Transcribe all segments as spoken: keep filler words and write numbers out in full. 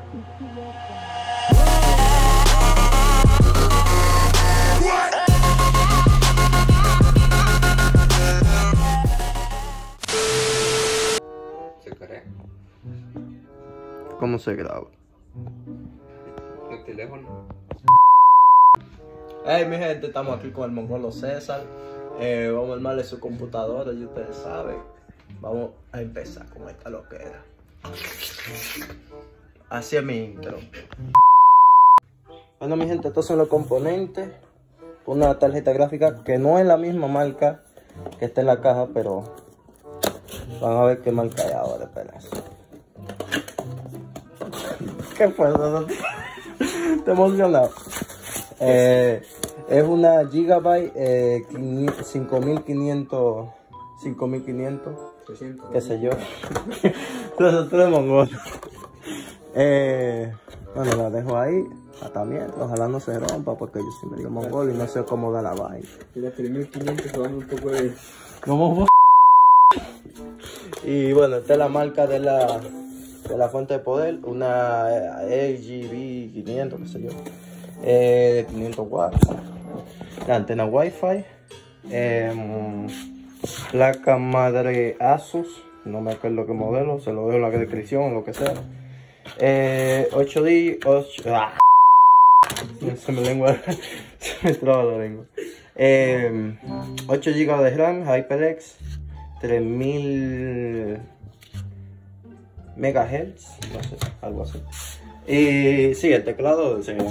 ¿Cómo se graba? El teléfono. Hey mi gente, estamos aquí con el mongolo César. Eh, vamos a armarle su computadora, y ustedes saben. Vamos a empezar con esta loquera. Así es mi intro. Bueno mi gente, estos son los componentes. Una tarjeta gráfica que no es la misma marca que está en la caja, pero van a ver qué marca hay ahora, espérense. ¿Qué fue eso? Te emocionado. Eh, es una Gigabyte eh, cinco mil quinientos, cinco mil quinientos, qué sé yo. Nosotros de mongol. Eh, bueno, la dejo ahí. También, ojalá no se rompa porque yo soy medio mongol y no sé cómo da la vaina. Y las tres mil quinientos se van un poco de... ¿Cómo? Y bueno, esta es la marca de la, de la fuente de poder, una A G B quinientos, qué sé yo, eh, de quinientos watts, la antena Wi-Fi, eh, placa madre Asus, no me acuerdo qué modelo, se lo dejo en la descripción o lo que sea, eh, ocho D, ocho, ah, se me lengua, se me traba la lengua, eh, ocho gigas de RAM, HyperX, tres mil megahertz, no sé, algo así. Y sí, el teclado, sí,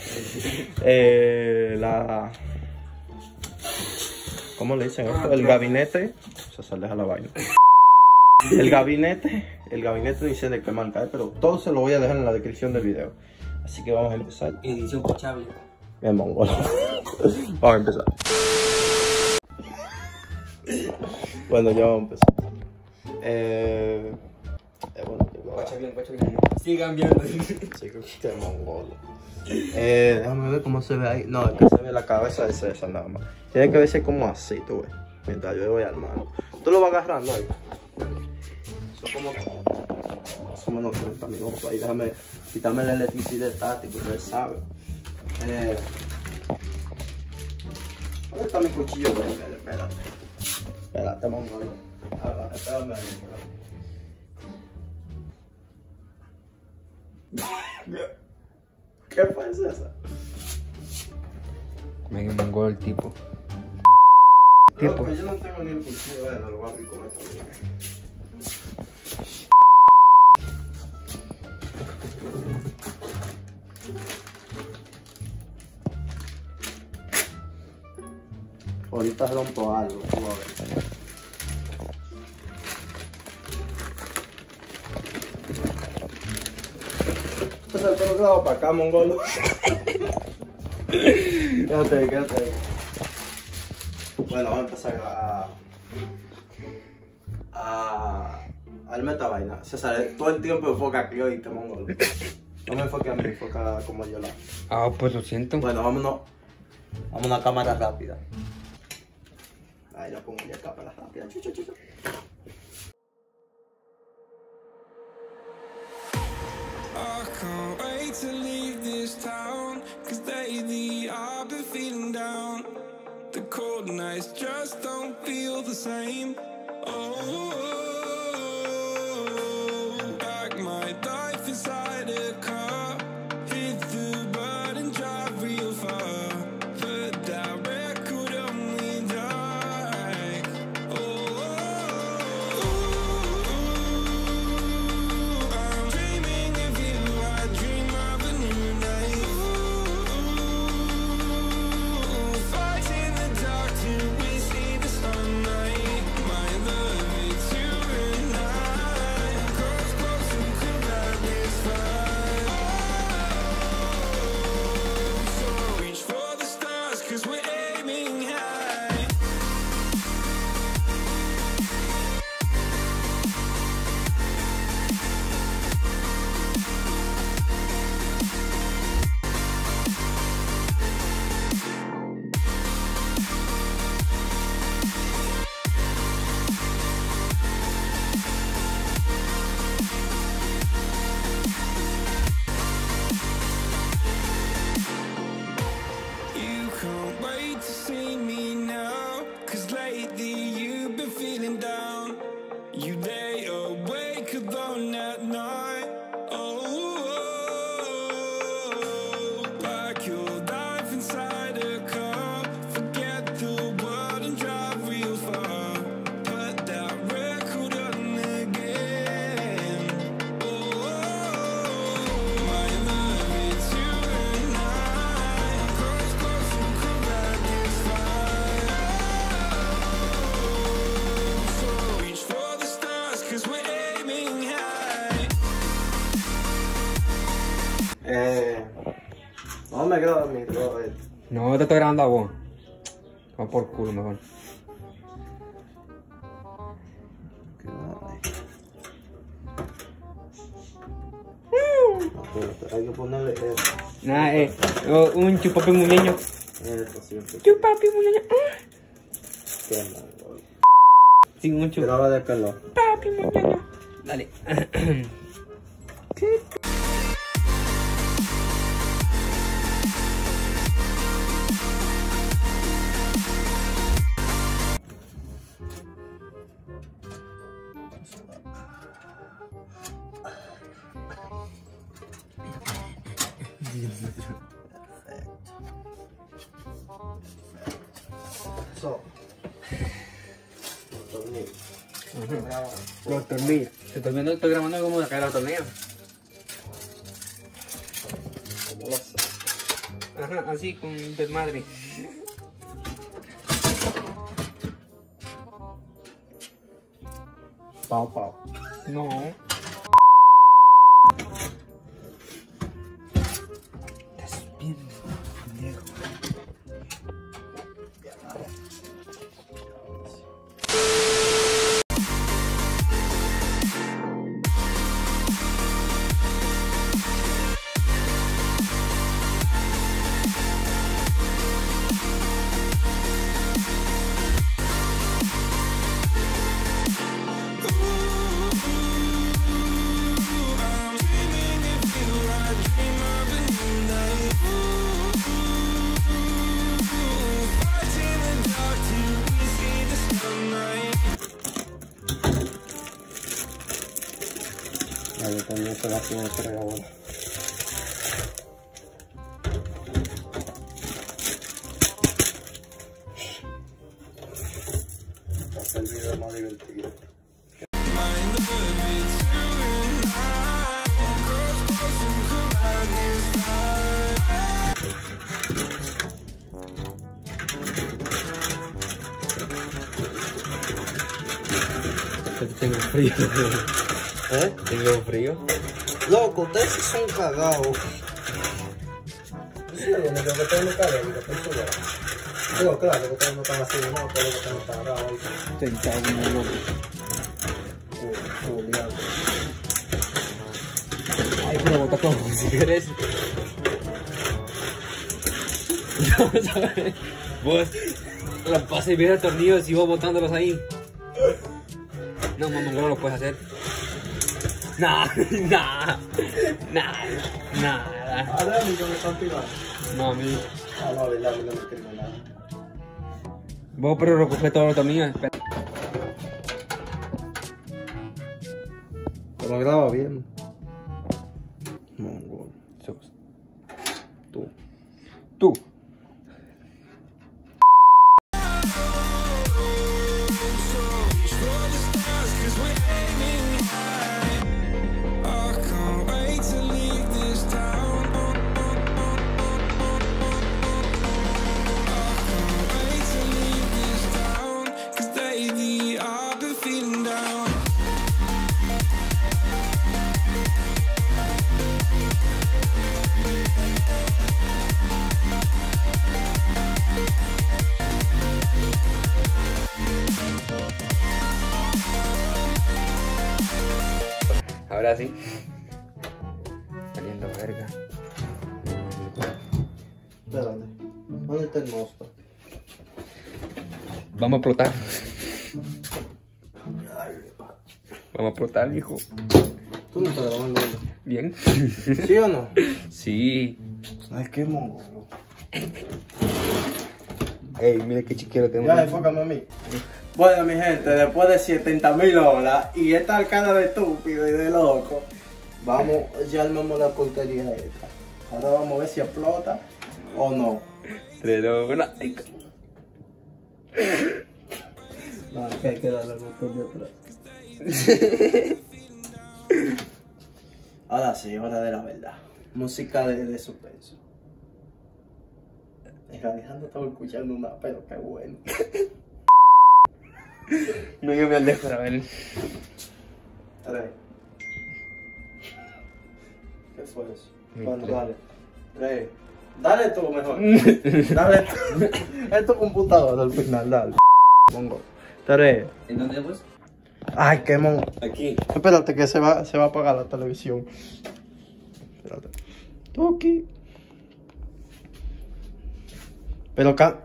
eh, la, ¿cómo le dicen esto? El gabinete, o sea, se deja la vaina. El gabinete, el gabinete dice de qué marca es, pero todo se lo voy a dejar en la descripción del video. Así que vamos a empezar. Edición pochable. Bien mongolo. Vamos a empezar. Bueno, ya vamos a empezar. Eh, eh, bueno, Guacha bien, guacha bien. Sigan viendo. Sí, que es mongolo. Eh, déjame ver cómo se ve ahí. No, es que se ve la cabeza de César nada más. Tiene que verse como así, tú ves. Mientras yo voy armando. Tú lo vas agarrando ahí. Son como más o menos treinta minutos ahí. Déjame quitarme la electricidad estática, ustedes saben. Eh, ¿Dónde está mi cuchillo? Espérate. Espérate, mongolo. Ah, espérame ahí. ¿Qué fue eso? Medio mongol el tipo. Tipo. No, yo no tengo ni el cuchillo, eh, no lo voy a abrir con esto. Ahorita rompo algo, tú a ver. Entonces el pelo grabo para acá, mongolo. Quédate ahí, quédate ahí. Bueno, vamos a empezar a... a... a armar esta vaina. César, todo el tiempo enfoca aquí, oíste, mongolo. No me enfoque a mí, enfoca como yo la... Ah, pues lo siento. Bueno, vámonos. Vamos a una cámara rápida. Ahí la pongo ya, cámara rápida. Chu, chu, chu, chu. I can't wait to leave this town, cause lately I've been feeling down. The cold nights just don't feel the same. Oh, like my life inside a car. Hit the button, drive real far. But that record only like, oh, I'm dreaming of you, I dream of a new night. Fight in the dark till we see the sunlight. My love, it's you. Eh. No me grabo mi grabo esto. No te estoy grabando a vos. Va por culo mejor. Qué guay. Hay que ponerle esto. Nada, eh. oh, un chupapi muñeño. Esto siempre. Chupapi muñeño. Qué mal, güey. Sin un chupapi. Graba de pelo. Muñeño. Dale. So. Tornillo. Graba. Los tornillos. Te estoy viendo, estoy grabando como de caer los tornillos. Como lo sé. Ajá, así con desmadre. Pau, pau. No. Estás bien pendejo. Yo también se la tiene que regalar. Va a ser el video más divertido. Tengo frío. ¿Eh? Tengo frío. Loco, ustedes sí son cagados. Sí, lo único que tengo calor, que estoy sudado. Digo, claro, que ustedes no están así, no, pero que ustedes no están bravos ahí. Sentado como un loco. Julián. Ay, pero bota todo si querés. Vamos a ver. Vos la pasas bien de tornillos y vos botándolos ahí. No, mamá, no lo puedes hacer. Nah, nah, nada, nada. Ahora mi que me están tirando. Mami. Ah, no, verdad, no me escribo nada. Vos pero recoge todos los tornillos. Espera. Pero graba bien. Mongol. Sos. Tú. Tú. Ahora sí. Saliendo verga. Espérate. ¿Dónde está el monstruo? Vamos a explotar. Vamos a explotar, hijo. ¿Tú no estás grabando? Bien. ¿Sí o no? Sí. Ay, qué mongol. Ey, mira qué chiquero tengo. Ya, enfócame a mí. Bueno, mi gente, después de setenta mil horas y esta cara de estúpido y de loco, vamos, ya armamos la portería esta. Ahora vamos a ver si explota o no. Tres, dos, uno. Ay, No, que hay que darle el botón de atrás. Ahora sí, hora de la verdad. Música de, de suspenso. Alejandro estaba escuchando una, pero qué bueno. No, yo me alejo para ver. Tres. ¿Qué fue eso? Mi Bueno, tres. dale. Tres. Dale tú mejor. Dale tú. Es tu computadora al final, dale. Pongo. Tres. ¿En dónde pues? Ay, qué mon. Aquí. Espérate que se va, se va a apagar la televisión. Espérate. Toki. Pero acá.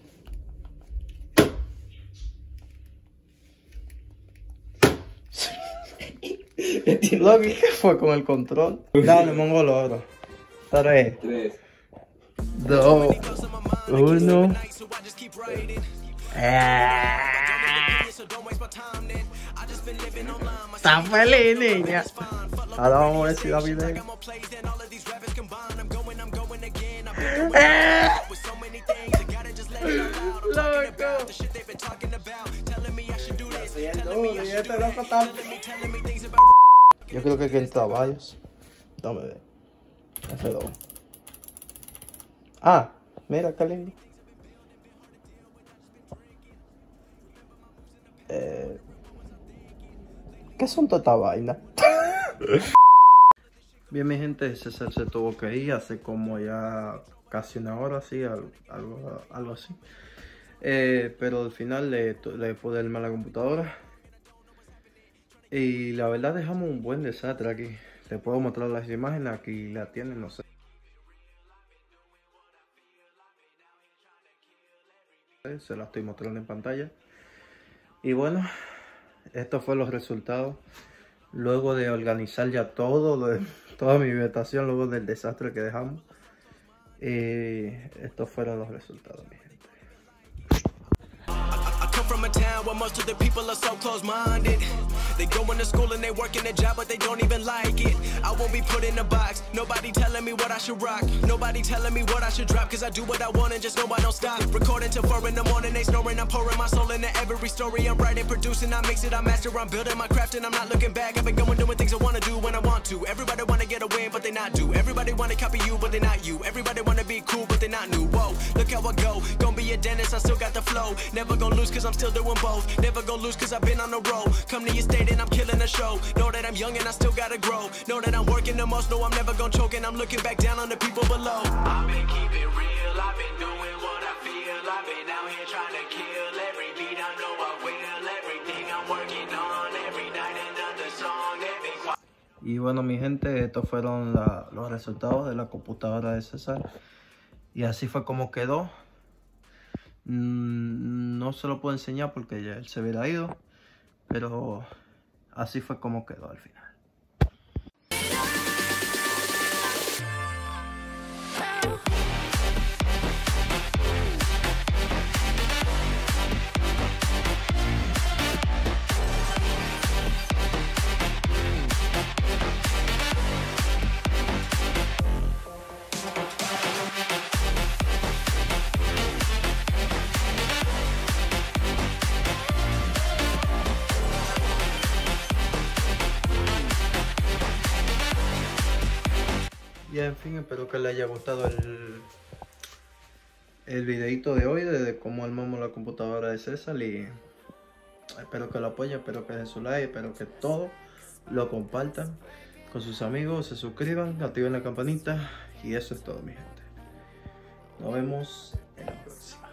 Lo que fue con el control. Dale, mongolo ahora. Tres, Tres. dos, uno. Está feliz, niña. Ahora vamos a ver si da video. Loco. Este loco está... Yo creo que aquí en caballos. Dame ver. F dos. Ah, mira qué lindo. Eh, ¿Qué son toda esta vaina? Bien, mi gente, César se tuvo que ir hace como ya casi una hora, así, algo, algo, algo así. Eh, pero al final le, le pude armar la computadora. Y la verdad dejamos un buen desastre aquí. Te puedo mostrar las imágenes, aquí la tienen, no sé. Se la estoy mostrando en pantalla. Y bueno, estos fueron los resultados. Luego de organizar ya todo, lo de, toda mi vegetación, luego del desastre que dejamos. Y estos fueron los resultados, mi gente. From a town where most of the people are so close-minded. They go into school and they work in a job, but they don't even like it. I won't be put in a box. Nobody telling me what I should rock. Nobody telling me what I should drop. Cause I do what I want and just know I don't stop. Recording till four in the morning, they snoring. I'm pouring my soul into every story. I'm writing, producing, I mix it, I master. I'm building my craft and I'm not looking back. I've been going doing things I wanna do when I want to. Everybody wanna get a win, but they not do. Everybody wanna copy you, but they not you. Everybody wanna be cool, but they not new. Whoa, look how I go. Gonna be a dentist, I still got the flow. Never gonna lose cause I'm still doing both. Never gonna lose cause I've been on the road. Come to your state and I'm killing the show. Know that I'm young and I still gotta grow. Know that I'm working the most. Know I'm never gonna choke and I'm looking back down on the people below. I've been keeping real. I've been doing what I feel. I've been out here trying to kill every beat. I know I will. Everything I'm working on. Every night another song. Every... Y bueno, mi gente, estos fueron la, los resultados de la computadora de César. Y así fue como quedó. No se lo puedo enseñar porque ya él se hubiera ido, pero así fue como quedó al final. Y en fin, espero que les haya gustado el, el videito de hoy de cómo armamos la computadora de César. Y espero que lo apoyen, espero que den su like, espero que todo lo compartan con sus amigos, se suscriban, activen la campanita. Y eso es todo, mi gente. Nos vemos en la próxima.